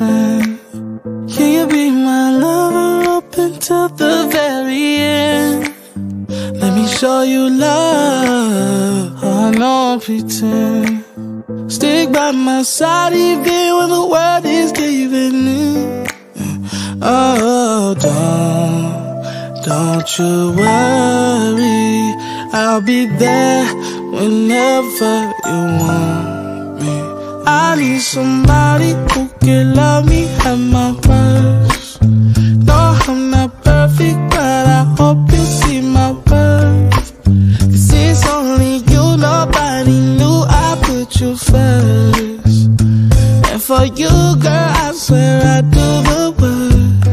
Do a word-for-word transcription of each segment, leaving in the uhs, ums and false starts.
friend? Can you be my lover up until the very end? Let me show you love, I don't pretend. Stick by my side even when the world is giving in. Oh, don't, don't you worry, I'll be there whenever you want me. I need somebody who can love me at my worst. No, I'm not perfect, but I hope you see my worth. 'Cause it's only you, nobody knew I put you first. And for you, girl, I swear I do the worst.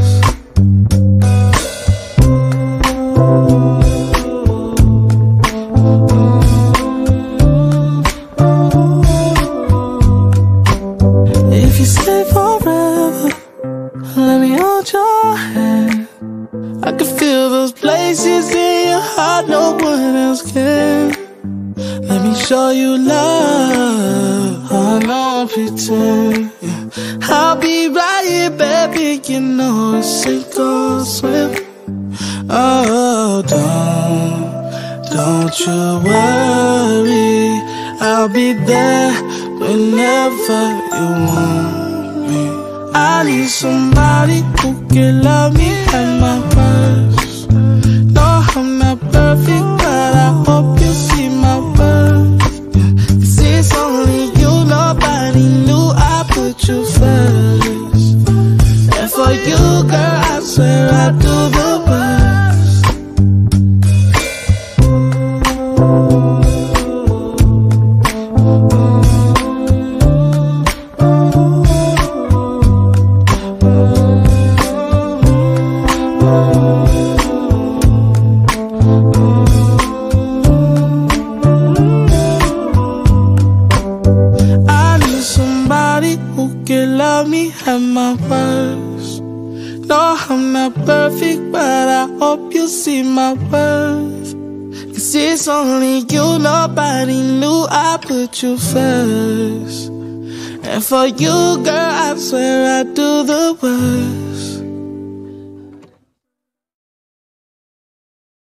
If you stay forever, let me hold your hand. I can feel those places in your heart no one else can. Let me show you love, I don't pretend. I'll be right here, baby, you know it's sink or swim. Oh, don't, don't you worry, I'll be there whenever you want me. I need somebody who can love me at my worst. No, I'm not perfect, but I hope you see my worth. 'Cause it's only you, nobody knew I put you first. And for you, girl, I swear I do the worst. At my worst. No, I'm not perfect, but I hope you see my worth. 'Cause it's only you, nobody knew I put you first. And for you, girl, I swear I do the worst.